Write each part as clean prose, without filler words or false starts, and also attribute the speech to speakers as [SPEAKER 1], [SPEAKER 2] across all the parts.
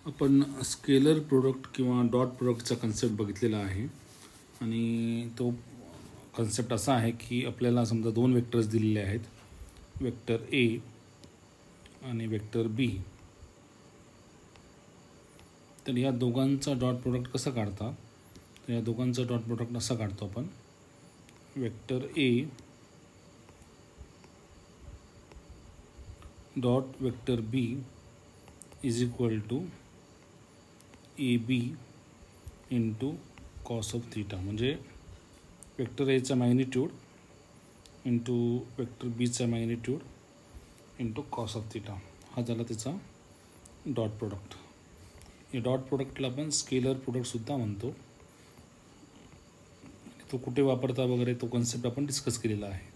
[SPEAKER 1] आपण scalar product किंवा dot प्रोडक्टचा कन्सेप्ट बघितलेला आहे आणि तो कन्सेप्ट असा आहे की आपल्याला समजा दोन वेक्टर्स दिलेले आहेत, वेक्टर ए आणि वेक्टर बी. तर या दोघांचा डॉट प्रोडक्ट कसा काढता, तर या दोघांचा डॉट प्रोडक्ट असा काढतो आपण, vector A dot vector B is equal to A B into cos of theta. म्हणजे वेक्टर एचा मॅग्निट्यूड इंटू वेक्टर बीचा magnitude into cos of theta. हा झाला त्याचा डॉट प्रोडक्ट. या डॉट प्रोडक्टला आपण स्केलर प्रोडक्टसुद्धा म्हणतो. तो कुठे वापरता वगैरे तो कन्सेप्ट आपण डिस्कस केलेला आहे.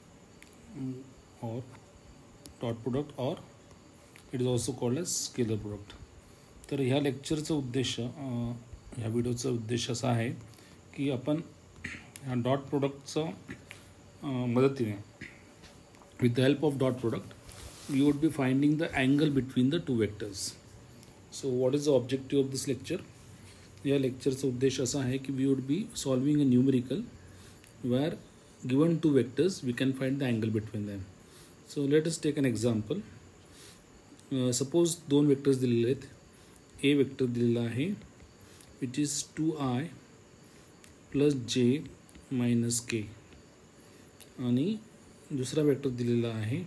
[SPEAKER 1] Or dot product or it is also called as scalar product. तर ह्या लेक्चरचा उद्देश, ह्या व्हिडिओचा उद्देश असा आहे की आपण ह्या डॉट प्रोडक्टचा मदतीने with the help of dot product we would be finding the angle between the two vectors. So what is the objective of this lecture? या लेक्चरचा उद्देश असा आहे की we would be solving a numerical where given two vectors we can find the angle between them. So let us take an example. Suppose दोन vectors दिलेले आहेत. A vector दिलेला आहे विच इज 2i प्लस जे minus K आणि दुसरा vector दिलेला आहे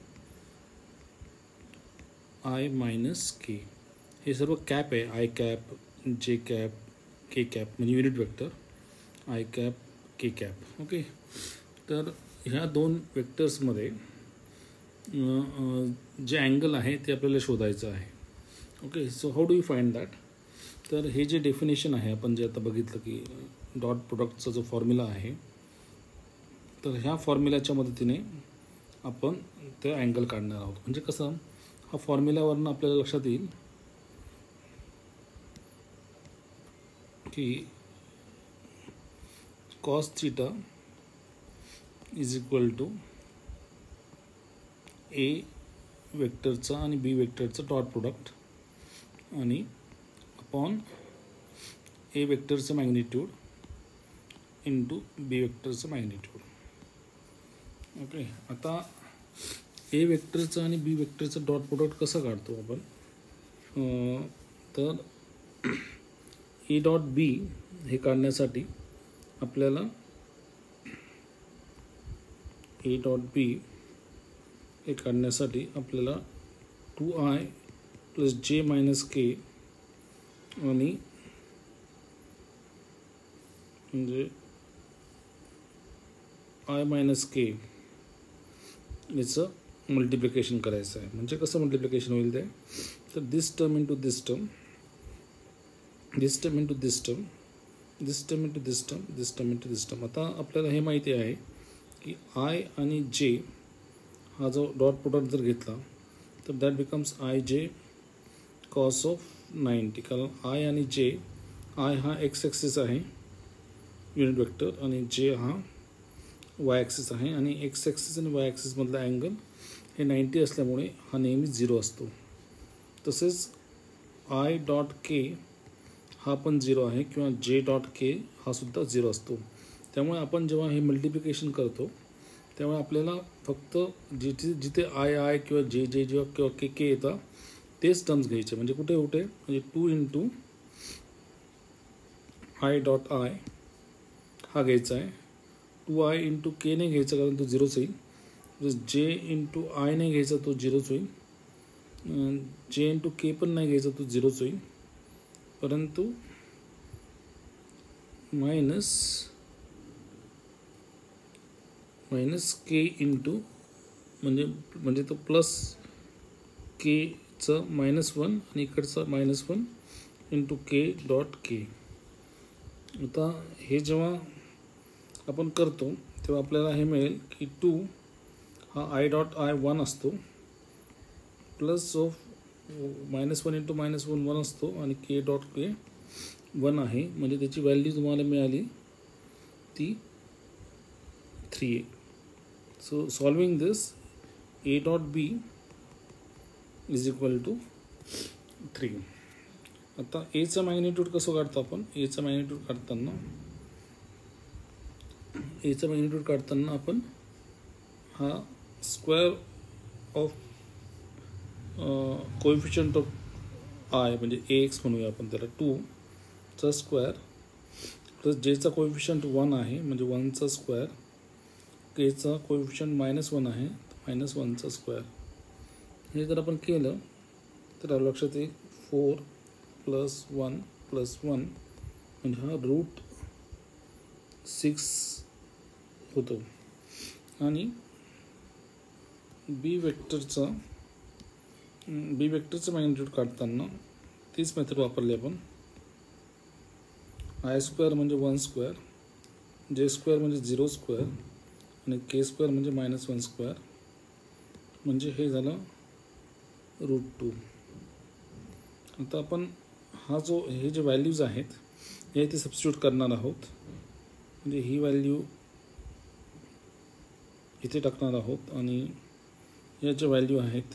[SPEAKER 1] आय मायनस के. हे सर्व कॅप आहे, I cap, J cap, K cap म्हणजे unit vector, I cap, K cap. Okay. तर ह्या दोन वेक्टर्समध्ये जे अँगल आहे ते आपल्याला शोधायचं आहे. Okay. So how do you find that? तर हे जे डेफिनेशन आहे, आपण जे आता बघितलं की डॉट प्रोडक्टचा जो फॉर्म्युला आहे, तर ह्या फॉर्म्युल्याच्या मदतीने आपण ते अँगल काढणार आहोत. म्हणजे कसं, हा फॉर्म्युल्यावरनं आपल्याला लक्षात येईल की cos theta is equal to A वेक्टरचा आणि बी वेक्टरचा डॉट प्रोडक्ट आणि अपॉन ए वेक्टरचं मॅग्निट्यूड इंटू बी वेक्टरचं मॅग्निट्यूड. ओके. आता ए वेक्टरचं आणि बी वेक्टरचं डॉट प्रोडक्ट कसं काढतो आपण? तर ए डॉट बी हे काढण्यासाठी आपल्याला ए डॉट बी हे काढण्यासाठी आपल्याला 2i प्लस जे मायनस के आणि म्हणजे आय मायनस के याचं मल्टिप्लिकेशन करायचं आहे. म्हणजे कसं मल्टिप्लिकेशन होईल ते? तर this term into this term, this term into this term, this term into this term, this term into this term. आता आपल्याला हे माहिती आहे की आय आणि जे हा जो डॉट प्रोडक्ट जर घेतला तर that becomes I J cos of 90. कारण आय आणि जे, आय हा एक्स ॲक्सिस आहे युनिट वेक्टर आणि जे हा वाय ॲक्सिस आहे आणि एक्स ॲक्सिस आणि वाय ॲक्सिसमधला अँगल हे 90 असल्यामुळे हा नेहमी 0 असतो. तसेच आय डॉट के हा पण 0 आहे किंवा जे डॉट के हा सुद्धा 0 असतो. त्यामुळे आपण जेव्हा हे मल्टिप्लिकेशन करतो त्यामुळे आपल्याला फक्त जिथे आय किंवा जे जेव्हा किंवा के येतात तेच टर्म्स घ्यायचे. म्हणजे कुठे म्हणजे 2 इंटू आय डॉट आय हा घ्यायचा आहे. 2i इंटू के नाही घ्यायचा कारण तो 0च होईल. जे इंटू आय नाही घ्यायचा तो 0च होईल. जे इंटू के पण नाही घ्यायचा तो 0च होईल. परंतु मायनस के इंटू म्हणजे तो प्लस केचं -1 आणि इकडचा -1 इंटू के डॉट के. आता हे जेव्हा आपण करतो तेव्हा आपल्याला हे मिळेल की 2 हा आय डॉट आय 1 असतो प्लस ऑफ -1 इंटू -1 1 असतो आणि के डॉट के 1 आहे. म्हणजे त्याची व्हॅल्यू तुम्हाला मिळाली ती 3. So solving this, a dot b is equal to 3. आता एचं मॅग्निट्यूड कसं काढतो आपण? एचं मॅग्निट्यूड काढताना आपण हा square of coefficient of I म्हणजे AX म्हणूया आपण त्याला 2चा स्क्वेअर प्लस जेचा कोएफिशियंट 1 आहे म्हणजे 1चा स्क्वेअर, केचा कोएफिशियंट -1 आहे -1चा स्क्वेअर. हे जर आपण केलं तर लक्षात येईल 4 + 1 + 1 म्हणजे हा √6 होतो. आणि बी वेक्टरचं मॅग्निट्यूड काढताना तीच मेथड वापरली आपण. I² म्हणजे 1 स्क्वेअर, J² म्हणजे 0 स्क्वेअर आणि K² म्हणजे -1 स्क्वेअर म्हणजे हे झालं √2. आता आपण हे जे व्हॅल्यूज आहेत हे इथे सबस्टिट्यूट करणार आहोत. म्हणजे ही व्हॅल्यू इथे टाकणार आहोत आणि या ज्या व्हॅल्यू आहेत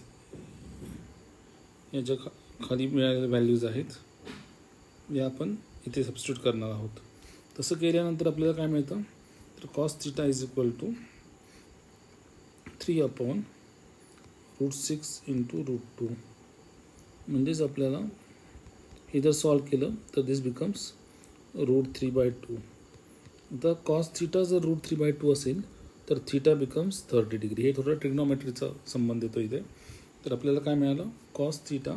[SPEAKER 1] या ज्या खाली मिळालेल्या व्हॅल्यूज आहेत या आपण इथे सबस्टिट्यूट करणार आहोत. तसं केल्यानंतर आपल्याला काय मिळतं तर cos θ = 3/√6 × √2. म्हणजेच आपल्याला हे जर सॉल्व केलं तर दिस बिकम्स √3/2. आता cos θ जर √3/2 असेल तर θ बिकम्स 30 डिग्री. हे थोडं ट्रिग्नोमेट्रीचा संबंध येतो इथे. तर आपल्याला काय मिळालं cos θ =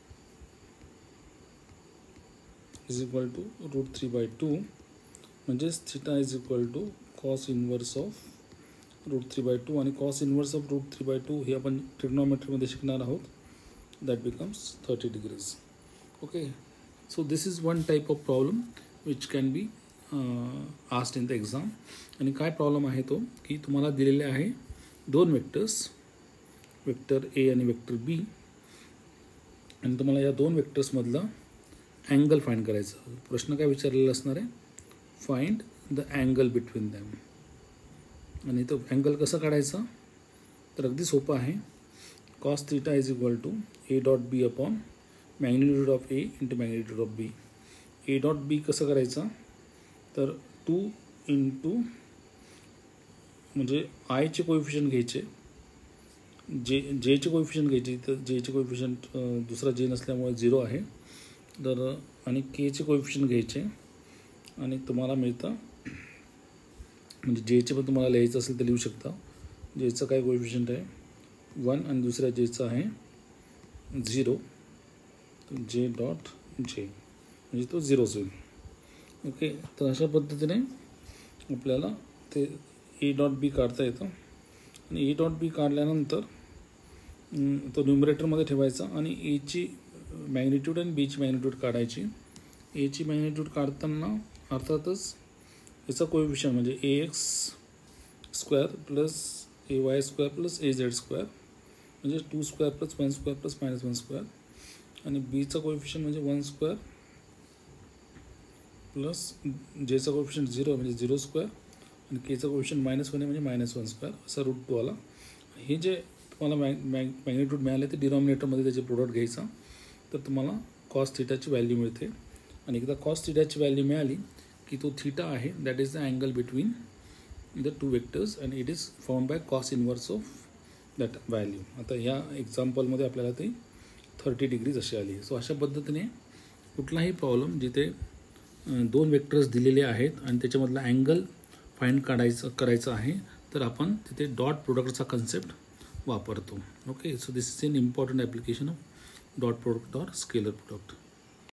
[SPEAKER 1] √3/2 म्हणजेच θ = cos इन्व्हर्स ऑफ √3/2 आणि cos इन्व्हर्स ऑफ √3/2 हे आपण ट्रिग्नोमेट्रीमध्ये शिकणार आहोत. That becomes 30 degrees. Okay, so this is one type of problem which can be asked in the exam. आणि काय प्रॉब्लेम आहे तो की तुम्हाला दिलेले आहे 2 वेक्टर्स, वेक्टर ए आणि वेक्टर बी, आणि तुम्हाला या 2 वेक्टर्समधला अँगल फाइंड करायचा. प्रश्न काय विचारलेला असणार आहे? Find the angle between them. आणि तो अँगल कसा काढायचा तर अगदी सोपं आहे. cos θ = A.B upon magnitude of A into magnitude of B. A.B कसं करायचा तर 2 इंटू म्हणजे आयचे कोएफिशियंट घ्यायचे, जेचे कोएफिशियंट घ्यायचे, तर जेचे कोएफिशियंट दुसरा जे नसल्यामुळे 0 आहे, तर आणि केचे कोएफिशियंट घ्यायचे आणि तुम्हाला मिळतं म्हणजे जेचे पण तुम्हाला लिहायचं असेल तर लिहू शकता. जेचं काय कोएफिशियंट आहे 1 आणि दुसऱ्या जेचं आहे 0, J.J म्हणजे तो 0 होईल. ओके, तर अशा पद्धतीने आपल्याला ते A.B काढता येतं. आणि A.B काढल्यानंतर तो न्यूमरेटरमध्ये ठेवायचा आणि एची मॅग्निट्यूड आणि बीची मॅग्निट्यूड काढायची. एची मॅग्निट्यूड काढताना अर्थातच याचा कोएफिशियंट म्हणजे AX² + AY² + AZ² म्हणजे 2² + 1² + -1² आणि बीचा कोएफिशियंट म्हणजे 1² प्लस जेचा कोएफिशियंट 0 म्हणजे 0² आणि केचा कोएफिशियंट -1 म्हणजे -1² असा √2 आला. हे जे तुम्हाला मॅग्निट्यूड मिळाले ते डिनॉमिनेटरमध्ये त्याचे प्रोडक्ट घ्यायचा तर तुम्हाला cos θ ची व्हॅल्यू मिळते. आणि एकदा cos θ ची व्हॅल्यू मिळाली की तो θ आहे that is the angle between the 2 vectors and it is found by cos inverse of that value. आता ह्या एक्झाम्पलमध्ये आपल्याला ते 30 डिग्रीज अशी आली. सो अशा पद्धतीने कुठलाही प्रॉब्लेम जिथे 2 वेक्टर्स दिलेले आहेत आणि त्याच्यामधला अँगल फाइंड करायचं आहे तर आपण तिथे डॉट प्रोडक्टचा कन्सेप्ट वापरतो. Okay, so this is an important application of dot product और स्केलर प्रोडक्ट.